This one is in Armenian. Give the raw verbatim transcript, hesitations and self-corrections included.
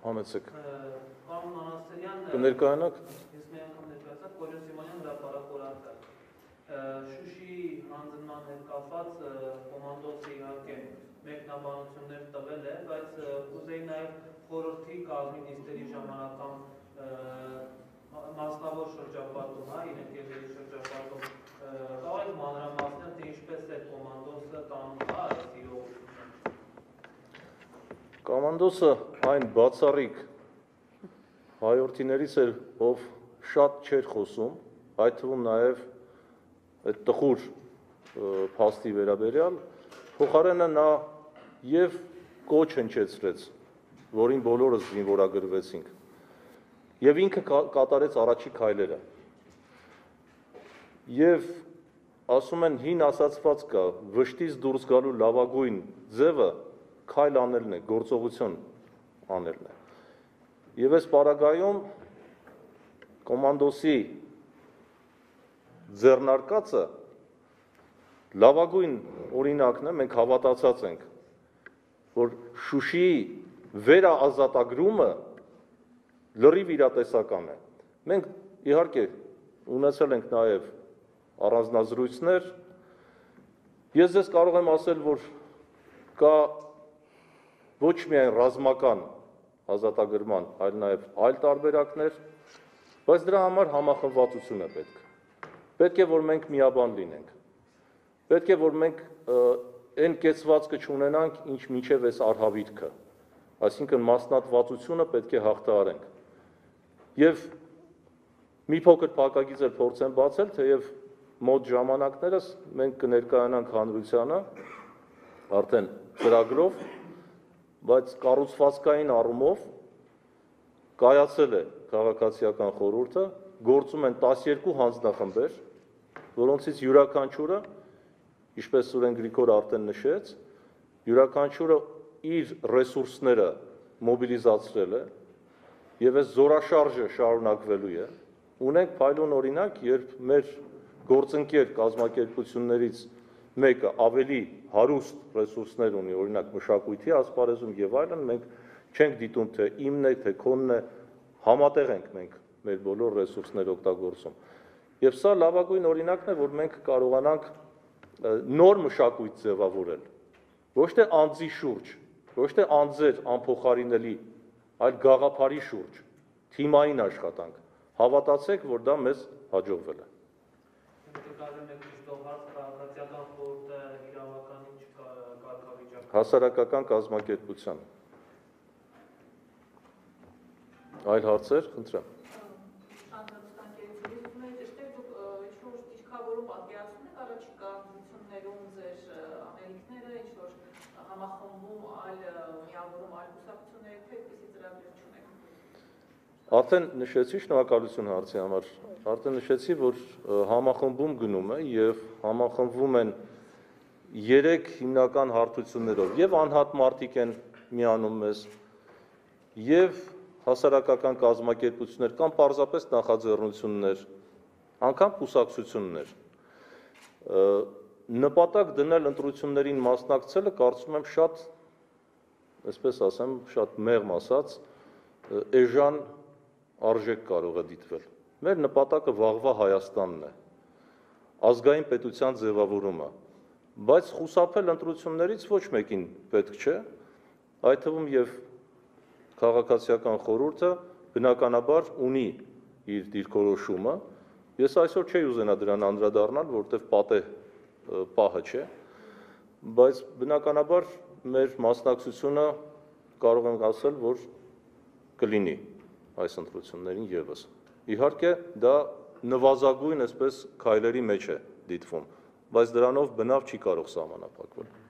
Համեցեք։ Պարոն Մանասարյան, Կներկայանաք։ Ես մի անգամ ներկայացա Կորյուն Սիմոնյան հրապարակորակը։ Շուշի հանձնման հետ կապված կոմանդոսը իհարկե մեկնաբանություններ տվել է, բայց կուզեի նաև խորհրդի կազմի նիստերի ժամանակ կամ մասնավոր շրջապատում, հա, իր ընկերների շրջապատում կարող եք մանրամասնել, թե ինչպես է կոմանդոսը տանում այս իրողությունը։ Կոմանդոսը այն բացառիկ հայորդիներից էր, ով շատ չէր խոսում, այդ թվում նաև այդ տխուր փաստի վերաբերյալ, փոխարենը նա եւ կոչ հնչեցրեց, որին բոլորս զինվորագրվեցինք, եւ ինքը կատարեց առաջի քայլերը։ Եվ ասում են հին ասացված կա, վշտից դուրս գալու լավագույն ձևը քայլ անելն է, գործողություն անելն է։ Եվ այս պարագայում կոմանդոսի ձեռնարկածը լավագույն օրինակն է, մենք հավատացած ենք, որ Շուշիի վերաազատագրումը լրիվ իրատեսական է։ Մենք իհարկե ունեցել ենք նաև առանձնազրույցներ։ Ես ձեզ կարող եմ ասել, որ կա ոչ միայն ռազմական ազատագրման, այլ նաև այլ տարբերակներ, բայց դրա համար համախմբվածություն է պետք։ Պետք է, որ մենք միաբան լինենք։ Պետք է, որ մենք այն կեցվածքը չունենանք, ինչ մինչև այս արհավիրքը, այսինքն մասնատվածությունը պետք է հաղթահարենք։ Եվ մի փոքր փակագիծ էլ փորձեմ բացել, թեև մոտ ժամանակներս մենք կներկայանանք հանրությանը արդեն ծրագրով, բայց կառուցվածքային առումով կայացել է քաղաքացիական խորհուրդը, գործում են տասներկու հանձնախմբեր, որոնցից յուրաքանչյուրը, ինչպես Սուրեն Գրիգորը արդեն նշեց, յուրաքանչյուրը իր ռեսուրսները մոբիլիզացրել է եւ այս զորաշարժը շարունակվելու է։ Ունենք փայլուն օրինակ, երբ մեր գործընկեր կազմակերպություններից մեկը ավելի հարուստ ռեսուրսներ ունի, օրինակ մշակույթի ասպարեզում եւ այլն, մենք չենք դիտում, թե իմն է, թե քոնն է, համատեղ ենք մենք մեր բոլոր ռեսուրսները օգտագործում։ Եվ սա լավագույն օրինակն է, որ մենք կարողանանք նոր մշակույթ ձևավորել, ոչ թե անձի շուրջ, ոչ թե անձեր անփոխարինելի, այլ գաղափարի շուրջ, թիմային աշխատանք։ Հավատացեք, որ դա մեզ հաջողվել է։ Հասարակական կազմակերպության։ Այլ հարցեր, խնդրեմ։ Արդեն նշեցի, շնորհակալություն հարցի համար, արդեն նշեցի, որ համախմբում գնում է և համախմբվում են երեք հիմնական հարթություններով, և անհատ մարդիկ են միանում մեզ, և հասարակական կազմակերպություններ կամ պարզապես նախաձեռնություններ, անգամ կուսակցություններ։ Նպատակ դնել ընտրություններին մասնակցելը կարծում եմ շատ, այսպես ասեմ, շատ մեղմ ասած, էժան արժեք կարող է դիտվել։ Մեր նպատակը վաղվա Հայաստանն է, ազգային պետության ձևավորումը, բայց խուսափել ընտրություններից ոչ մեկին պետք չէ, այդ թվում և քաղաքացիական խորհուրդը բնականաբար ունի իր դիրքորոշումը։ Ես այսօր չէի ուզենա դրան անդրադառնալ, որովհետև պատեհ պահը չէ, բայց բնականաբար մեր մասնակցությունը կարող ենք ասել, որ կլինի այս ընտրություններին ևս։ Իհարկե, դա նվազագույն այսպես քայլերի մեջ է դիտվում, բայց դրանով բնավ չի կարող սահմանափակվել։